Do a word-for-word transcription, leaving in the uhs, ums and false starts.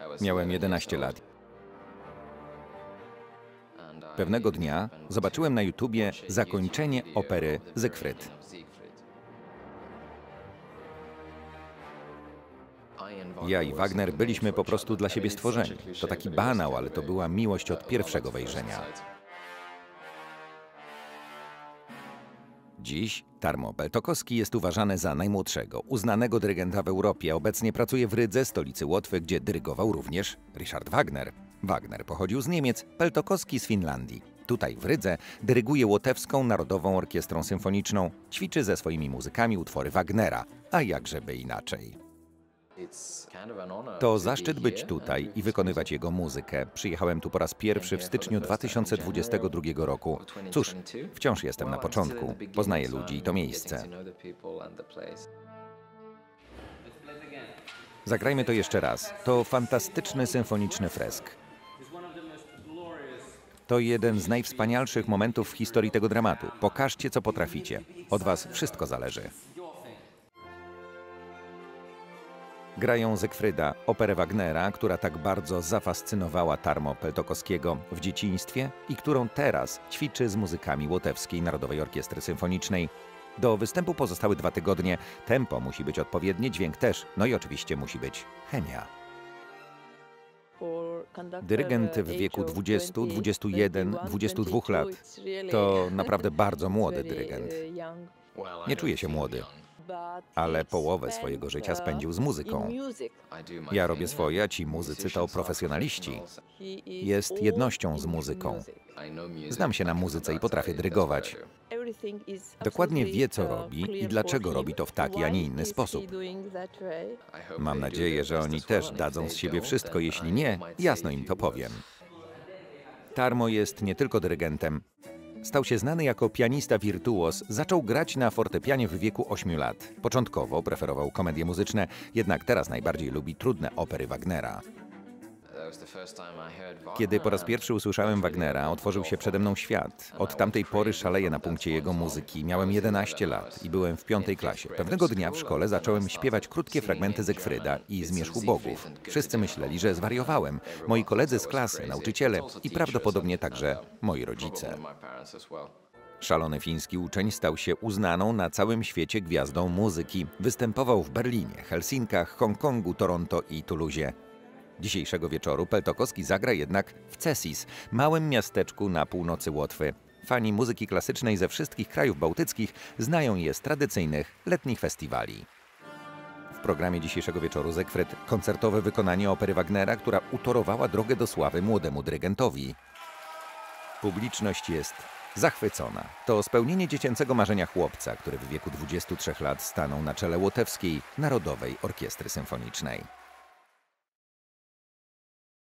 Miałem jedenaście lat. Pewnego dnia zobaczyłem na YouTubie zakończenie opery Siegfried. Ja i Wagner byliśmy po prostu dla siebie stworzeni. To taki banał, ale to była miłość od pierwszego wejrzenia. Dziś Tarmo Peltokoski jest uważany za najmłodszego, uznanego dyrygenta w Europie. Obecnie pracuje w Rydze, stolicy Łotwy, gdzie dyrygował również Richard Wagner. Wagner pochodził z Niemiec, Peltokoski z Finlandii. Tutaj w Rydze dyryguje Łotewską Narodową Orkiestrą Symfoniczną, ćwiczy ze swoimi muzykami utwory Wagnera, a jakżeby inaczej. To zaszczyt być tutaj i wykonywać jego muzykę. Przyjechałem tu po raz pierwszy w styczniu dwa tysiące dwudziestego drugiego roku. Cóż, wciąż jestem na początku. Poznaję ludzi i to miejsce. Zagrajmy to jeszcze raz. To fantastyczny symfoniczny fresk. To jeden z najwspanialszych momentów w historii tego dramatu. Pokażcie, co potraficie. Od was wszystko zależy. Grają Siegfrieda, operę Wagnera, która tak bardzo zafascynowała Tarmo Peltokoskiego w dzieciństwie i którą teraz ćwiczy z muzykami Łotewskiej Narodowej Orkiestry Symfonicznej. Do występu pozostały dwa tygodnie. Tempo musi być odpowiednie, dźwięk też, no i oczywiście musi być chemia. Dyrygent w wieku dwudziestu, dwudziestu jeden, dwudziestu dwóch lat to naprawdę bardzo młody dyrygent. Nie czuje się młody, ale połowę swojego życia spędził z muzyką. Ja robię swoje, a ci muzycy to profesjonaliści. Jest jednością z muzyką. Znam się na muzyce i potrafię dyrygować. Dokładnie wie, co robi i dlaczego robi to w taki, a nie inny sposób. Mam nadzieję, że oni też dadzą z siebie wszystko. Jeśli nie, jasno im to powiem. Tarmo jest nie tylko dyrygentem. Stał się znany jako pianista wirtuos, zaczął grać na fortepianie w wieku ośmiu lat. Początkowo preferował komedie muzyczne, jednak teraz najbardziej lubi trudne opery Wagnera. Kiedy po raz pierwszy usłyszałem Wagnera, otworzył się przede mną świat. Od tamtej pory szaleję na punkcie jego muzyki. Miałem jedenaście lat i byłem w piątej klasie. Pewnego dnia w szkole zacząłem śpiewać krótkie fragmenty Siegfrieda i Zmierzchu Bogów. Wszyscy myśleli, że zwariowałem. Moi koledzy z klasy, nauczyciele i prawdopodobnie także moi rodzice. Szalony fiński uczeń stał się uznaną na całym świecie gwiazdą muzyki. Występował w Berlinie, Helsinkach, Hongkongu, Toronto i Tuluzie. Dzisiejszego wieczoru Peltokoski zagra jednak w Cesis, małym miasteczku na północy Łotwy. Fani muzyki klasycznej ze wszystkich krajów bałtyckich znają je z tradycyjnych letnich festiwali. W programie dzisiejszego wieczoru Siegfried koncertowe wykonanie opery Wagnera, która utorowała drogę do sławy młodemu dyrygentowi. Publiczność jest zachwycona. To spełnienie dziecięcego marzenia chłopca, który w wieku dwudziestu trzech lat stanął na czele Łotewskiej Narodowej Orkiestry Symfonicznej.